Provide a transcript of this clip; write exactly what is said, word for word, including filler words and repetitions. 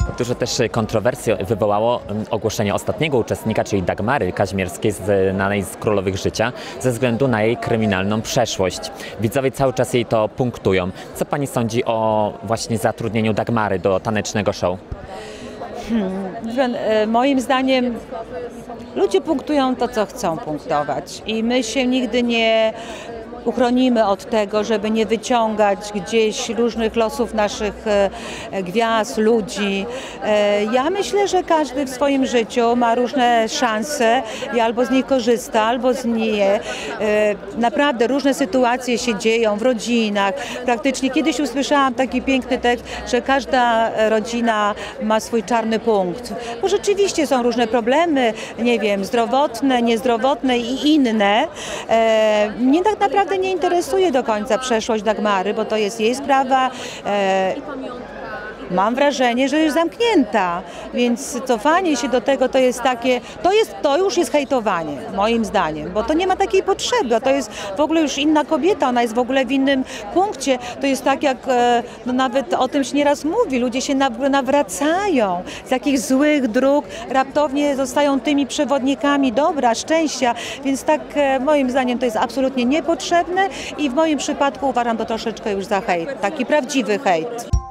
Dużo też kontrowersji wywołało ogłoszenie ostatniego uczestnika, czyli Dagmary Kazimierskiej, znanej z Królowych Życia, ze względu na jej kryminalną przeszłość. Widzowie cały czas jej to punktują. Co pani sądzi o właśnie zatrudnieniu Dagmary do tanecznego show? Hmm. Moim zdaniem ludzie punktują to, co chcą punktować i my się nigdy nie uchronimy od tego, żeby nie wyciągać gdzieś różnych losów naszych gwiazd, ludzi. Ja myślę, że każdy w swoim życiu ma różne szanse i albo z niej korzysta, albo z nie. Naprawdę różne sytuacje się dzieją w rodzinach. Praktycznie kiedyś usłyszałam taki piękny tekst, że każda rodzina ma swój czarny punkt. Bo rzeczywiście są różne problemy, nie wiem, zdrowotne, niezdrowotne i inne. Mnie tak naprawdę nie interesuje do końca przeszłość Dagmary, bo to jest jej sprawa. E, mam wrażenie, że już zamknięta, więc cofanie się do tego to jest takie, to, jest, to już jest hejtowanie, moim zdaniem, bo to nie ma takiej potrzeby, to jest w ogóle już inna kobieta, ona jest w ogóle w innym punkcie, to jest tak jak, no nawet o tym się nieraz mówi, ludzie się nawracają z jakichś złych dróg, raptownie zostają tymi przewodnikami dobra, szczęścia, więc tak moim zdaniem to jest absolutnie niepotrzebne i w moim przypadku uważam to troszeczkę już za hejt, taki prawdziwy hejt.